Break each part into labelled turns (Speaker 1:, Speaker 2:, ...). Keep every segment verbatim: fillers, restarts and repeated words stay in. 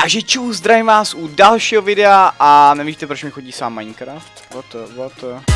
Speaker 1: Takže čus, zdravím vás u dalšího videa a nevíte, proč mi chodí sám Minecraft? What the, what the?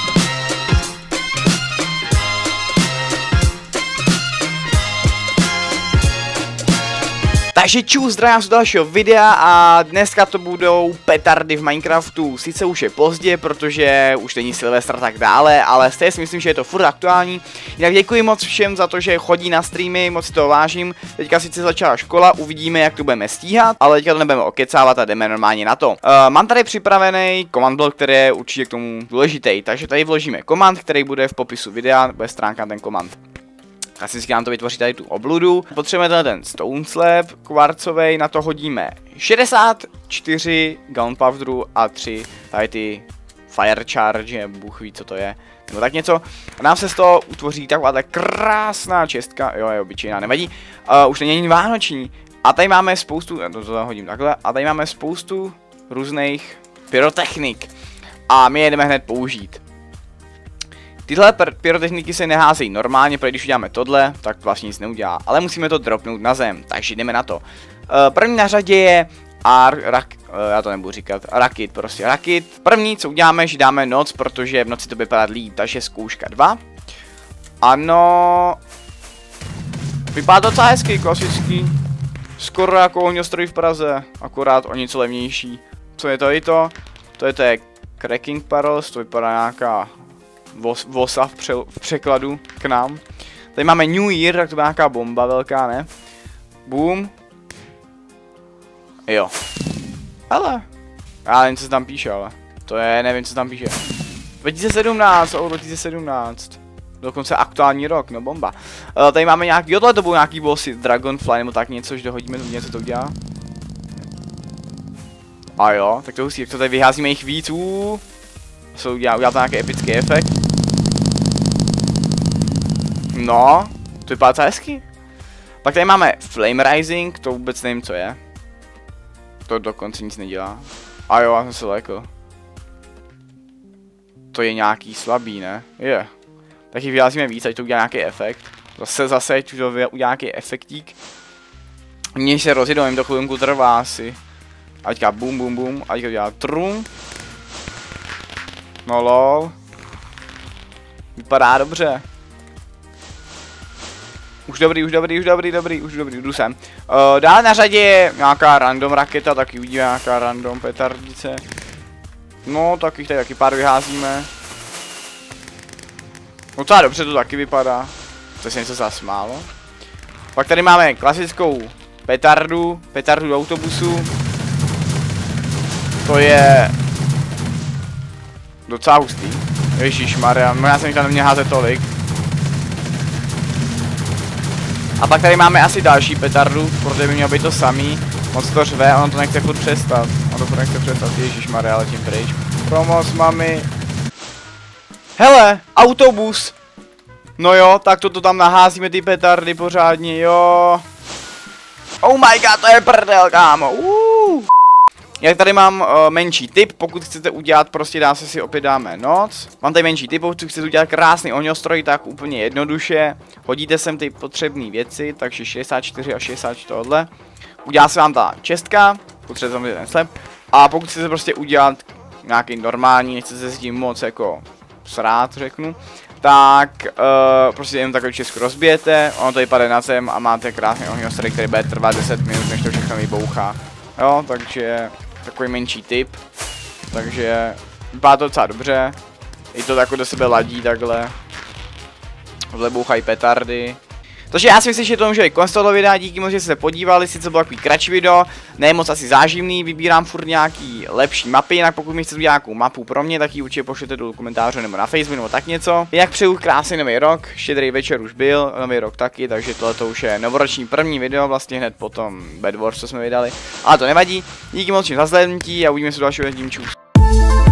Speaker 1: Takže čus, zdravím vás u dalšího videa a dneska to budou petardy v Minecraftu. Sice už je pozdě, protože už není Silvestr a tak dále, ale stejně si myslím, že je to furt aktuální. Jinak děkuji moc všem za to, že chodí na streamy, moc si toho vážím. Teďka sice začala škola, uvidíme, jak to budeme stíhat, ale teďka to nebudeme okecávat a jdeme normálně na to. Uh, mám tady připravený command block, který je určitě k tomu důležitý, takže tady vložíme command, který bude v popisu videa, bude stránka ten command. Asi si nám to vytvoří tady tu obludu. Potřebujeme ten stone slab kvarcovej, na to hodíme šedesát čtyři gunpowderu a tři tady ty fire charge, bůh ví, co to je, nebo tak něco. A nám se z toho utvoří taková ta krásná čestka, jo, je obyčejná, nevadí. Uh, už není vánoční. A tady máme spoustu, to, to hodím takhle, a tady máme spoustu různých pyrotechnik. A my je jdeme hned použít. Tyhle pyrotechniky se neházejí normálně, protože když uděláme tohle, tak vlastně nic neudělá. Ale musíme to dropnout na zem, takže jdeme na to. Uh, první na řadě je ar, rak, uh, já to nebudu říkat, rakit, prostě rakit. První, co uděláme, že dáme noc, protože v noci to vypadá líp, takže zkouška dva. Ano, vypadá to docela hezky, klasický. Skoro jako ohňostroj v Praze, akorát o něco levnější. Co je to i to? To je to je cracking barrels, to vypadá nějaká vosa v, pře v překladu k nám. Tady máme New Year, tak to byla nějaká bomba velká, ne? Boom. Jo. Ale. Já nevím, co se tam píše, ale. To je, nevím, co se tam píše. dva tisíce sedmnáct, oh, dva tisíce sedmnáct. Dokonce aktuální rok, no bomba. Uh, tady máme nějaký, jo, tohle to budou nějaký bossy, Dragonfly nebo tak něco, že dohodíme, to něco to udělá. A jo, tak to hustí, jak to tady vyházíme jich víc, uuu. Co udělá, udělá to nějaký epický efekt. No, to vypadá docela hezky. Pak tady máme Flame Rising, to vůbec nevím, co je. To dokonce nic nedělá. A jo, já jsem se lekl. To je nějaký slabý, ne? Je. Yeah. Tak jich vyházíme víc, ať to udělá nějaký efekt. Zase, zase, ať to udělá nějaký efektík. Mně se rozjedou, jim to chvilku trvá asi. A teďka bum bum bum, a teďka udělá trum. No lol. Vypadá dobře. Už dobrý, už dobrý, už dobrý, dobrý, už dobrý, jdu sem. Uh, dále na řadě je nějaká random raketa, taky uvidíme nějaká random petardice. No, tak jich tady taky pár vyházíme. No docela dobře to taky vypadá. To se něco zasmálo. Pak tady máme klasickou petardu, petardu do autobusu. To je docela hustý. Ježišmarja, já jsem jich tam neměl házet tolik. A pak tady máme asi další petardu, protože by mělo být to samý. Moc to řve, ono to nechce furt přestat. Ono to furt nechce přestat, ježišmarja, letím pryč. Pomoc, mami. Hele, autobus. No jo, tak toto tam naházíme ty petardy pořádně, jo. Oh my god, to je prdel, kámo. Uh. Jak tady mám uh, menší tip, pokud chcete udělat, prostě dá se si opět dáme noc. Mám tady menší tip, pokud chcete udělat krásný ohňostroj, tak úplně jednoduše. Hodíte sem ty potřebné věci, takže šedesát čtyři a šedesát čtyři tohle. Udělá se vám ta čestka, potřebujete ten slep. A pokud chcete prostě udělat nějaký normální, nechcete se s tím moc jako srát, řeknu. Tak uh, prostě jen takovou česku rozbijete, ono to vypadá na zem a máte krásný ohňostroj, který bude trvat deset minut, než to všechno vybouchá. Jo, takže takový menší tip. Takže vypadá to docela dobře. I to jako do sebe ladí takhle. Tohle bouchají petardy. Takže já si myslím, že to může být konec tohoto videa, díky moc, že jste se podívali, sice bylo takový kratší video, ne moc asi záživný, vybírám furt nějaký lepší mapy, jinak pokud mi chcete udělat nějakou mapu pro mě, tak ji určitě pošlete do komentáře nebo na Facebook nebo tak něco. Jinak přeju krásný nový rok, štědrý večer už byl, nový rok taky, takže tohle to už je novoroční první video, vlastně hned potom Bed Wars, co jsme vydali, ale to nevadí, díky moc za zhlédnutí a uvidíme se u dalšího videa, čus.